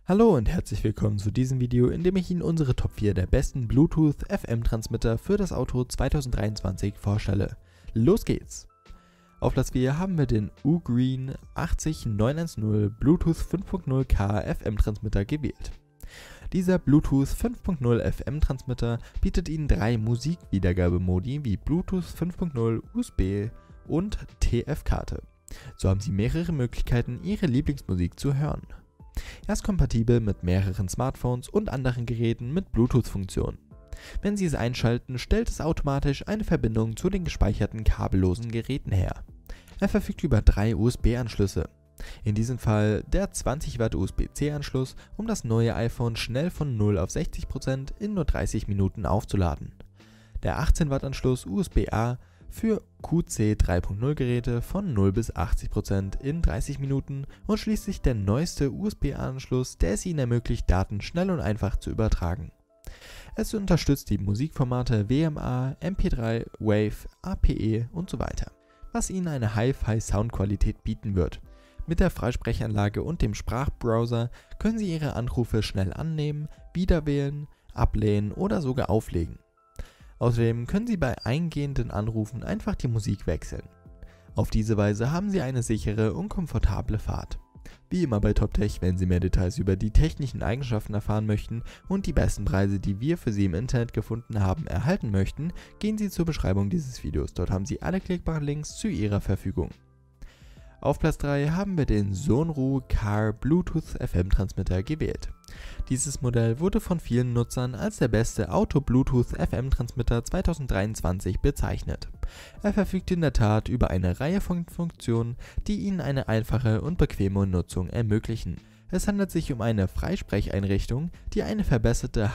Hallo und herzlich willkommen zu diesem Video, in dem ich Ihnen unsere Top 4 der besten Bluetooth-FM-Transmitter für das Auto 2023 vorstelle. Los geht's! Auf Platz 4 haben wir den Ugreen 80910 Bluetooth 5.0K FM-Transmitter gewählt. Dieser Bluetooth 5.0 FM-Transmitter bietet Ihnen 3 Musikwiedergabemodi wie Bluetooth 5.0, USB und TF-Karte. So haben Sie mehrere Möglichkeiten, Ihre Lieblingsmusik zu hören. Er ist kompatibel mit mehreren Smartphones und anderen Geräten mit Bluetooth-Funktion. Wenn Sie es einschalten, stellt es automatisch eine Verbindung zu den gespeicherten kabellosen Geräten her. Er verfügt über 3 USB-Anschlüsse. In diesem Fall der 20 Watt USB-C-Anschluss, um das neue iPhone schnell von 0 auf 60% in nur 30 Minuten aufzuladen. Der 18 Watt Anschluss USB-A für QC 3.0 Geräte von 0 bis 80% in 30 Minuten und schließlich der neueste USB-A-Anschluss, der es Ihnen ermöglicht, Daten schnell und einfach zu übertragen. Es unterstützt die Musikformate WMA, MP3, Wave, APE und so weiter, was Ihnen eine Hi-Fi-Soundqualität bieten wird. Mit der Freisprechanlage und dem Sprachbrowser können Sie Ihre Anrufe schnell annehmen, wiederwählen, ablehnen oder sogar auflegen. Außerdem können Sie bei eingehenden Anrufen einfach die Musik wechseln. Auf diese Weise haben Sie eine sichere und komfortable Fahrt. Wie immer bei TopTech, wenn Sie mehr Details über die technischen Eigenschaften erfahren möchten und die besten Preise, die wir für Sie im Internet gefunden haben, erhalten möchten, gehen Sie zur Beschreibung dieses Videos. Dort haben Sie alle klickbaren Links zu Ihrer Verfügung. Auf Platz 3 haben wir den Sonru Car Bluetooth FM Transmitter gewählt. Dieses Modell wurde von vielen Nutzern als der beste Auto-Bluetooth FM Transmitter 2023 bezeichnet. Er verfügt in der Tat über eine Reihe von Funktionen, die Ihnen eine einfache und bequeme Nutzung ermöglichen. Es handelt sich um eine Freisprecheinrichtung, die eine verbesserte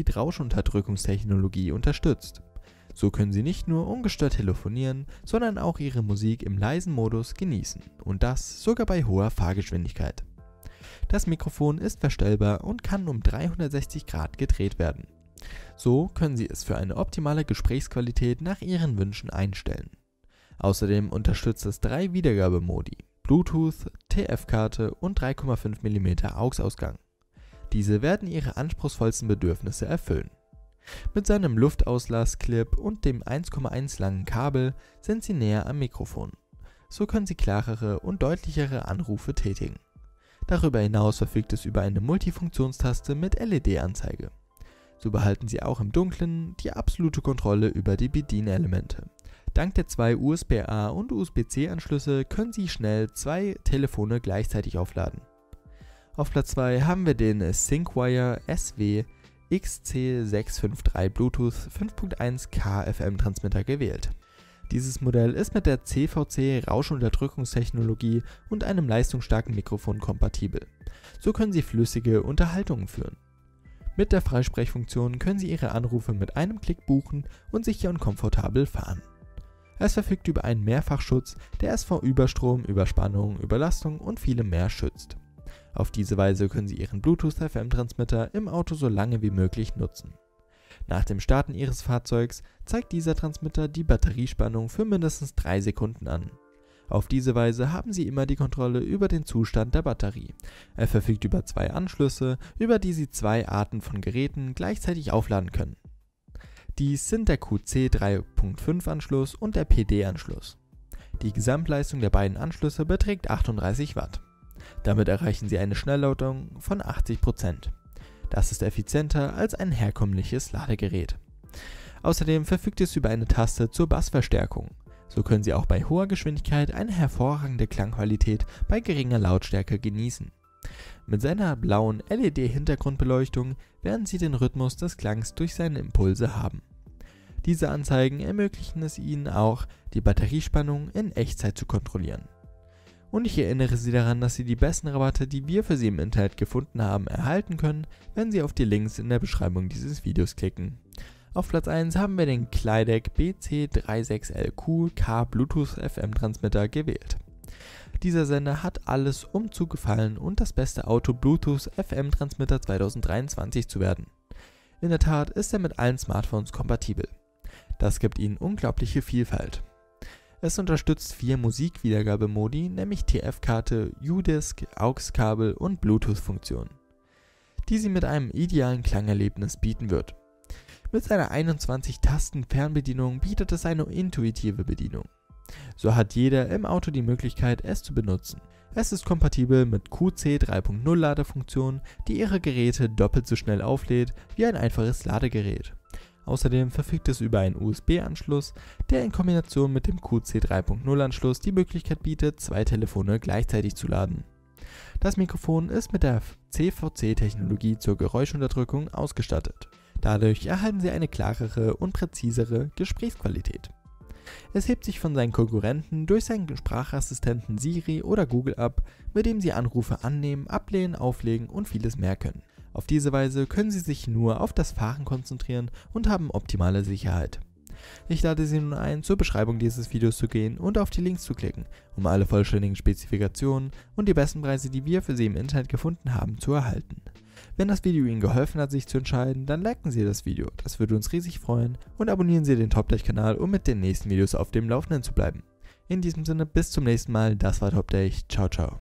High-Speed-Rauschunterdrückungstechnologie unterstützt. So können Sie nicht nur ungestört telefonieren, sondern auch Ihre Musik im leisen Modus genießen und das sogar bei hoher Fahrgeschwindigkeit. Das Mikrofon ist verstellbar und kann um 360 Grad gedreht werden. So können Sie es für eine optimale Gesprächsqualität nach Ihren Wünschen einstellen. Außerdem unterstützt es 3 Wiedergabemodi, Bluetooth, TF-Karte und 3,5 mm AUX-Ausgang. Diese werden Ihre anspruchsvollsten Bedürfnisse erfüllen. Mit seinem Luftauslass-Clip und dem 1,1 langen Kabel sind Sie näher am Mikrofon. So können Sie klarere und deutlichere Anrufe tätigen. Darüber hinaus verfügt es über eine Multifunktionstaste mit LED-Anzeige. So behalten Sie auch im Dunkeln die absolute Kontrolle über die Bedienelemente. Dank der 2 USB-A und USB-C-Anschlüsse können Sie schnell 2 Telefone gleichzeitig aufladen. Auf Platz 2 haben wir den Thinkwire SW XC653 Bluetooth 5.1K FM Transmitter gewählt. Dieses Modell ist mit der CVC Rauschunterdrückungstechnologie und einem leistungsstarken Mikrofon kompatibel. So können Sie flüssige Unterhaltungen führen. Mit der Freisprechfunktion können Sie Ihre Anrufe mit einem Klick buchen und sicher und komfortabel fahren. Es verfügt über einen Mehrfachschutz, der es vor Überstrom, Überspannung, Überlastung und vielem mehr schützt. Auf diese Weise können Sie Ihren Bluetooth-FM-Transmitter im Auto so lange wie möglich nutzen. Nach dem Starten Ihres Fahrzeugs zeigt dieser Transmitter die Batteriespannung für mindestens 3 Sekunden an. Auf diese Weise haben Sie immer die Kontrolle über den Zustand der Batterie. Er verfügt über 2 Anschlüsse, über die Sie 2 Arten von Geräten gleichzeitig aufladen können. Dies sind der QC 3.5 Anschluss und der PD-Anschluss. Die Gesamtleistung der beiden Anschlüsse beträgt 38 Watt. Damit erreichen Sie eine Schnellladung von 80%. Das ist effizienter als ein herkömmliches Ladegerät. Außerdem verfügt es über eine Taste zur Bassverstärkung. So können Sie auch bei hoher Geschwindigkeit eine hervorragende Klangqualität bei geringer Lautstärke genießen. Mit seiner blauen LED-Hintergrundbeleuchtung werden Sie den Rhythmus des Klangs durch seine Impulse haben. Diese Anzeigen ermöglichen es Ihnen auch, die Batteriespannung in Echtzeit zu kontrollieren. Und ich erinnere Sie daran, dass Sie die besten Rabatte, die wir für Sie im Internet gefunden haben, erhalten können, wenn Sie auf die Links in der Beschreibung dieses Videos klicken. Auf Platz 1 haben wir den Klydek BC36LQ K Bluetooth FM Transmitter gewählt. Dieser Sender hat alles, um zu gefallen und das beste Auto Bluetooth FM Transmitter 2023 zu werden. In der Tat ist er mit allen Smartphones kompatibel. Das gibt Ihnen unglaubliche Vielfalt. Es unterstützt 4 Musikwiedergabemodi, nämlich TF-Karte, U-Disc, AUX-Kabel und Bluetooth-Funktionen. die sie mit einem idealen Klangerlebnis bieten wird. Mit seiner 21-Tasten-Fernbedienung bietet es eine intuitive Bedienung. So hat jeder im Auto die Möglichkeit, es zu benutzen. Es ist kompatibel mit QC 3.0 Ladefunktion, die ihre Geräte doppelt so schnell auflädt wie ein einfaches Ladegerät. Außerdem verfügt es über einen USB-Anschluss, der in Kombination mit dem QC 3.0 Anschluss die Möglichkeit bietet, 2 Telefone gleichzeitig zu laden. Das Mikrofon ist mit der CVC-Technologie zur Geräuschunterdrückung ausgestattet. Dadurch erhalten Sie eine klarere und präzisere Gesprächsqualität. Es hebt sich von seinen Konkurrenten durch seinen Sprachassistenten Siri oder Google ab, mit dem Sie Anrufe annehmen, ablehnen, auflegen und vieles mehr können. Auf diese Weise können Sie sich nur auf das Fahren konzentrieren und haben optimale Sicherheit. Ich lade Sie nun ein, zur Beschreibung dieses Videos zu gehen und auf die Links zu klicken, um alle vollständigen Spezifikationen und die besten Preise, die wir für Sie im Internet gefunden haben, zu erhalten. Wenn das Video Ihnen geholfen hat, sich zu entscheiden, dann liken Sie das Video, das würde uns riesig freuen, und abonnieren Sie den TopTech-Kanal, um mit den nächsten Videos auf dem Laufenden zu bleiben. In diesem Sinne, bis zum nächsten Mal, das war TopTech, ciao ciao.